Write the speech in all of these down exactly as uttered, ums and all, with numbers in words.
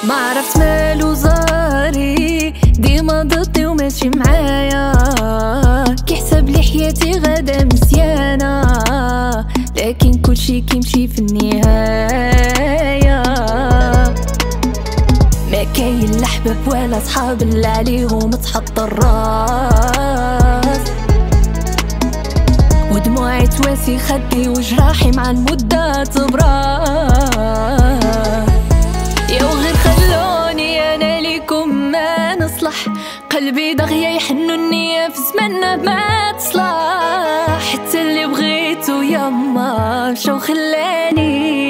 ما عرفت مالو زاري ديما ضدي وماشي معايا، كيحسب لي حياتي غدا مزيانة، لكن كلشي كيمشي في النهاية. ما كاين لا حباب ولا صحاب اللي عليهم تحط الراس، ودموعي تواسي خدي وجراحي مع المدة تبرد. يا وغير خلوني انا ليكم ما نصلح، قلبي دغيا يحنو النية في زماننا ما تصلح، حتى اللي بغيتو يما مشاو خلاني،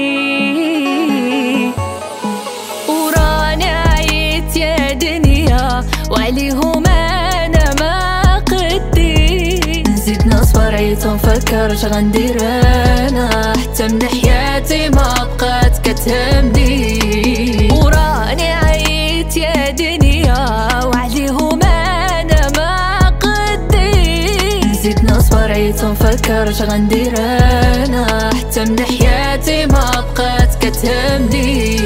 وراني عييت يا دنيا وعليهم انا ما قدي، نزيد نصبر عييت ونفكر اش غندير انا، حتى من حياتي ما بقات كتهمني، وراني عييت يا دنيا وعليهم انا ما قدي، نزيد نصبر عييت ونفكر اش غندير انا، حتى من حياتي ما بقات كتهمني.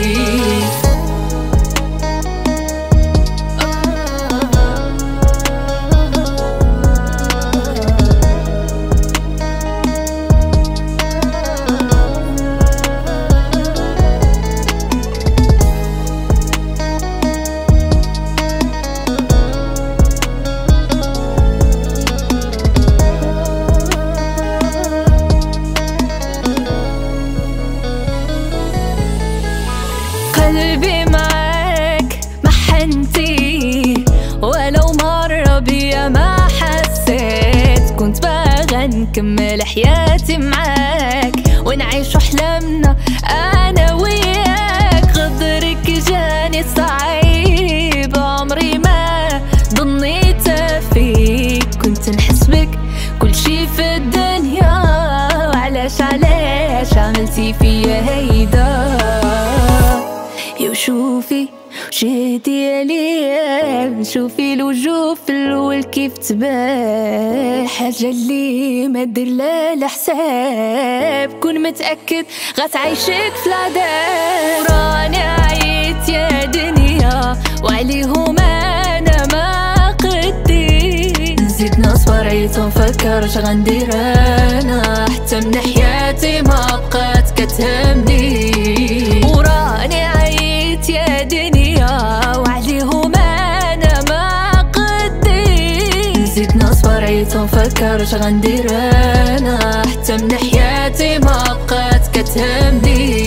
قلبي معاك محنتي ولو مرة بيا ما حسيت، كنت باغا نكمل حياتي معاك ونعيش أحلامنا أنا وياك، غدرك جاني صعيب عمري ما ظنيت فيك، كنت نحس بك كل شي في الدنيا، وعلاش علاش عملتي فيا هيدا؟ يا شوفي وجهدي عليا، شوفي الوجوه في الاول كيف تبان، حاجة اللي ما دير لا الحساب، كون متأكد غتعيشك في العذاب، راني عييت يا دنيا وعليهم انا ما قدي، نزيد نصبر عييت ونفكر اش غندير انا، حتى من حياتي ما بقات كتهمني، وراني عييت يا دنيا وعليهم انا ما قدي، نزيد نصبر عييت ونفكر اش غندير انا، حتى من حياتي ما بقات كتهمني.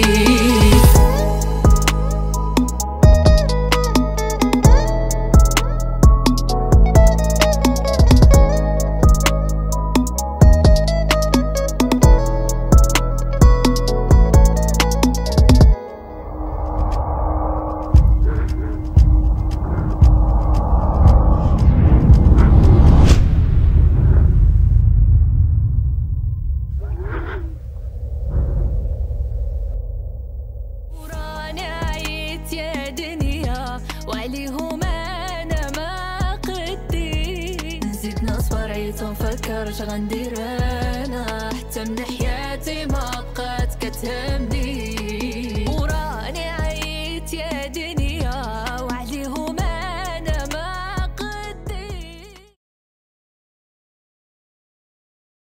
يا دنيا وعليهم انا ما قدي، نزيد نصبر عييت ونفكر اش غندير انا، حتى من حياتي ما بقات كتهمني.